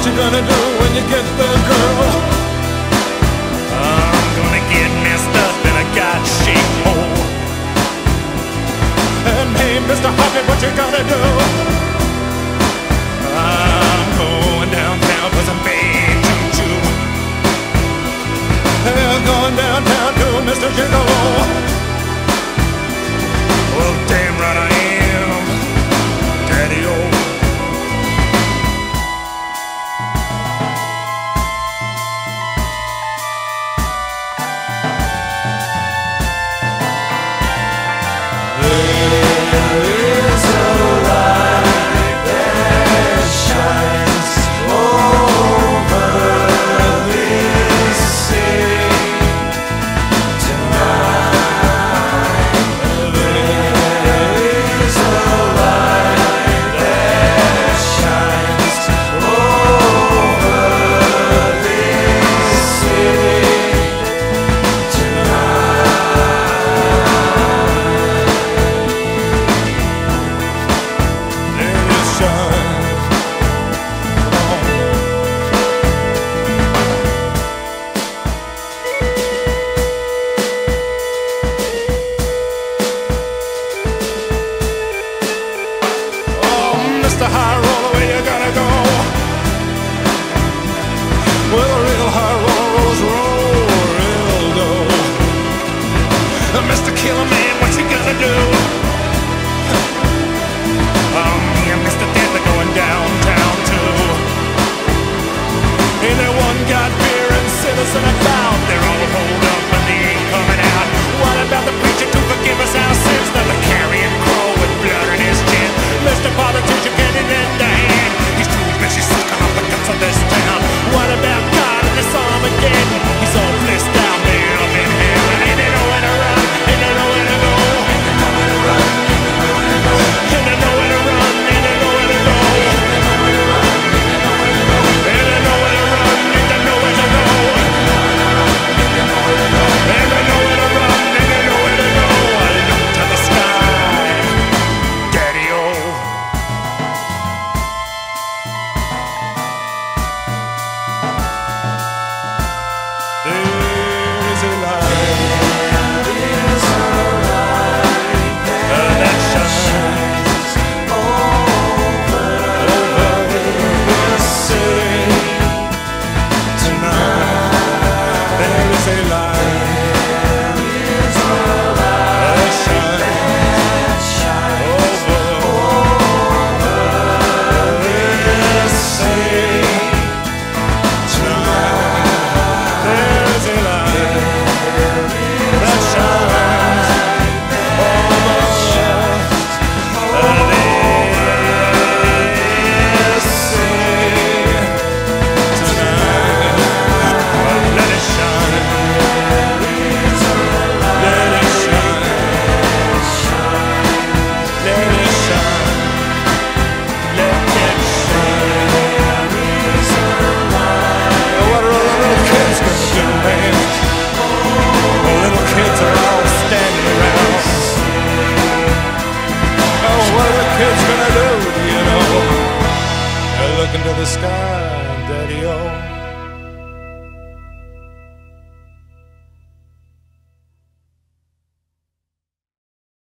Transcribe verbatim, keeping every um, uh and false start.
you gonna do when you get the girl? I'm gonna get messed up in a God-shaped hole. And hey, Mister Hoppy, what you gonna do? I'm going downtown for some big choo-choo. Hey, going downtown to Mister Gigolo. Well, damn right I am, Daddy-O. Mister High Roller, where you gotta go? Well, a real high roller rolls roll real low. Mister Killer Man, what you gonna do? Oh, me and Mister Death are going downtown too. Ain't there one got beer and citizen about? They're all holed up but they ain't coming out. What about the preacher to forgive us our sins? The carrion crow with blood in his chin. Mister Politician, get it in the hand. He's too busy sucking up the guts of this town. What about God and this Armageddon? He's all blissed out there up in heaven. Ain't there nowhere to run? Ain't there nowhere to go? Ain't there nowhere to run? Ain't there nowhere to run? Ain't there nowhere to go? Ain't there nowhere to run? Ain't there nowhere to go? Ain't there nowhere to run? Ain't there nowhere to go? I look to the sky, Daddy-O. there is a light. That shines Over the city tonight. There is a light that shines over this city tonight. There is a light that shines over this city tonight. Let it shine. Let it shine. Let it shine. Let it shine. Oh, what are all the little kids gonna do, man? The little kids are all standing around. Oh, what are the kids gonna do, do you know? They're looking to the sky, Daddy-O.